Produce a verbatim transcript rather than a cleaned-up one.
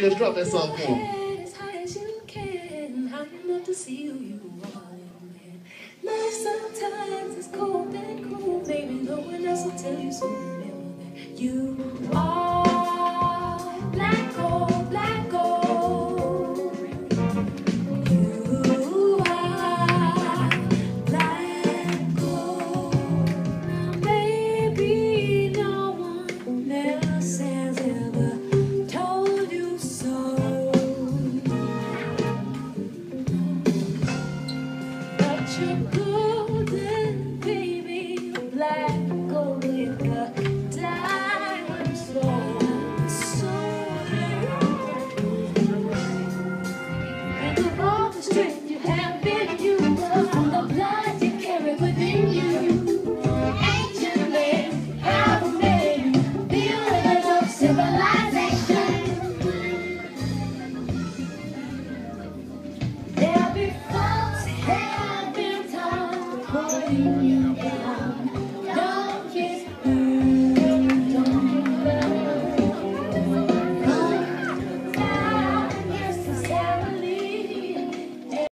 Scholsrs, drop that song for him. As high as you can, high enough to see who you are. Life sometimes is cold and cruel, baby. No one else will tell you so. Remember that you are black gold, black gold. You are black gold. Now, maybe no one else has ever told you so. But you're golden, baby, black gold with a diamond soul. Think of all the strength you have in you, the blood you carry within you. Ancient man, how many pillars of civilization. There'll be folks have been taught for you.